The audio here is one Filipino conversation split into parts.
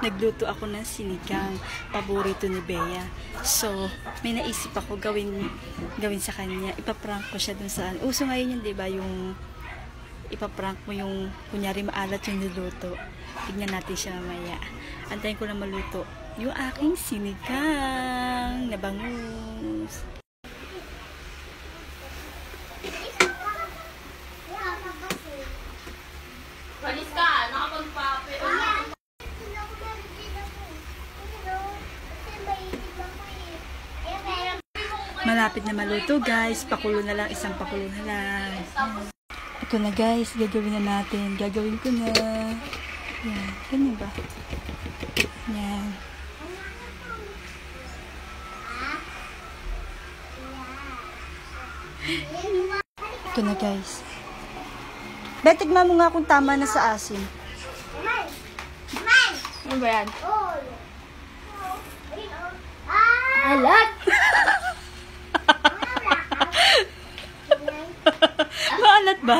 nagluto ako ng sinigang, paborito ni Bea. So, may naisip ako gawin sa kanya. Ipaprank ko siya dun sa, uso ngayon yun, diba, yung ipaprank mo yung, kunyari maalat yung niluto. Tignan natin siya mamaya. Antayin ko lang maluto yung aking sinigang na bangus. Walis ka, nakapagpape. Malapit na maluto guys, pakulo na lang, isang pakulo na lang. Ito na guys, gagawin na natin. Gagawin ko na. Yan, ganyan ba? Yan. Ito na guys. Betigma mo nga kung tama na sa asin. Ano ba yan? Alat! Maalat ba?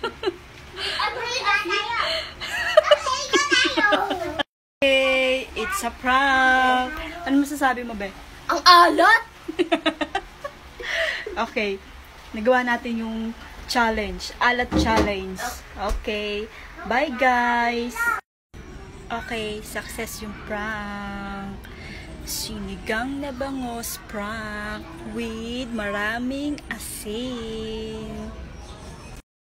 Okay, it's a prank. Ano masasabi mo, Be? Ang alat! Okay, nagawa natin yung challenge. Alat challenge. Okay, bye guys! Okay, success yung prank. Sinigang na bangos prank with maraming asin.